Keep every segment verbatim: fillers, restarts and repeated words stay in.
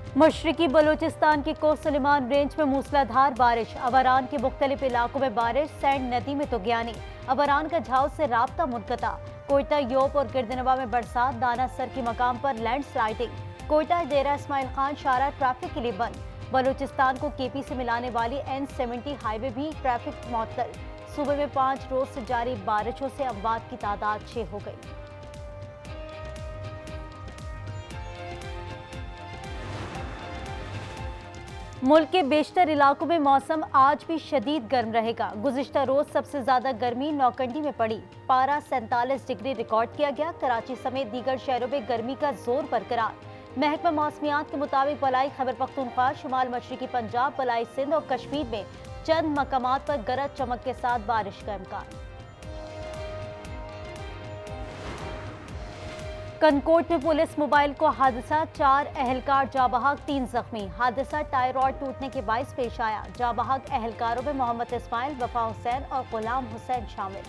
मशरकी बलूचिस्तान की कोसलिमान रेंज में मूसलाधार बारिश, अवारान के मुख्तलिफ इलाकों में बारिश, सैंड नदी में तुगयानी, अवारान का झाव से राब्ता मुनक़ता, कोयटा योप और गिरदनवा में बरसात, दाना सर के मकाम पर लैंड स्लाइडिंग, कोयटा डेरा इस्माइल खान शारा ट्रैफिक के लिए बंद। बलूचिस्तान को केपी से मिलाने वाली एन सेवेंटी हाईवे भी ट्रैफिक मुअत्तल। सूबे में पाँच रोज से जारी बारिशों से अमवात की तादाद छह हो गई। मुल्क के बेशतर इलाकों में मौसम आज भी शदीद गर्म रहेगा। गुज़िश्ता रोज सबसे ज्यादा गर्मी नौकंडी में पड़ी, पारा सैंतालीस डिग्री रिकॉर्ड किया गया। कराची समेत दीगर शहरों में गर्मी का जोर बरकरार। महकमा मौसमियात के मुताबिक बलाई खैबर पख्तूनख्वा, शुमाल मशरकी पंजाब, बलाई सिंध और कश्मीर में चंद मकामात पर गरज चमक के साथ बारिश का इम्कान। कनकोट में पुलिस मोबाइल को हादसा, चार अहलकार जाबहाक, तीन जख्मी। हादसा टायर रॉड टूटने के बाइस पेश आया। जाबहाक अहलकारों में मोहम्मद इस्माइल, वफा हुसैन और गुलाम हुसैन शामिल।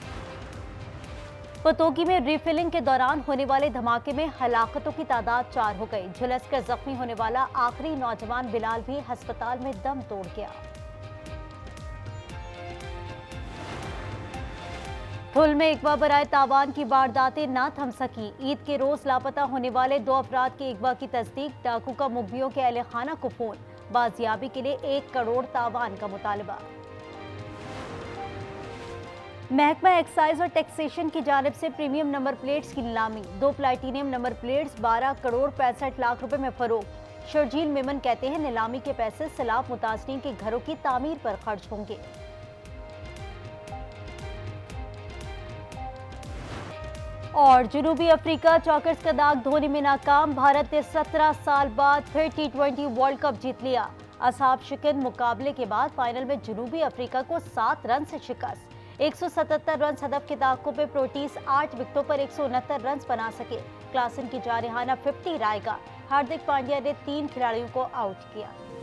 पतोगी में रिफिलिंग के दौरान होने वाले धमाके में हलाकतों की तादाद चार हो गई। झुलस कर जख्मी होने वाला आखिरी नौजवान बिलाल भी अस्पताल में दम तोड़ गया। धुल में इकवा बराए तावान की वारदातें ना थम सकी। ईद के रोज लापता होने वाले दो अफराद के इकवा की तस्दीक। डाकू का मुखबियों के अहले खाना को फोन, बाजियाबी के लिए एक करोड़ तावान का मुतालबा। महकमा एक्साइज और टैक्सेशन की जानिब से प्रीमियम नंबर प्लेट्स की नीलामी। दो प्लेटिनियम नंबर प्लेट्स बारह करोड़ पैंसठ लाख रुपए में फरोख्त। शर्जील मेमन कहते हैं नीलामी के पैसे सैलाब मुतासरीन के घरों की तामीर पर खर्च होंगे। और जनूबी अफ्रीका चौकर्स का दाग धोने में नाकाम। भारत ने सत्रह साल बाद फिर टी ट्वेंटी वर्ल्ड कप जीत लिया। असहाब शिकन मुकाबले के बाद फाइनल में जनूबी अफ्रीका को सात रन से शिकस्त। एक सौ सतहत्तर रन हदफ के दागों पे प्रोटीज आठ विकेटों पर एक सौ उनहत्तर रन बना सके। क्लासन की जारहाना पचास रायगा। हार्दिक पांड्या ने तीन खिलाड़ियों को आउट किया।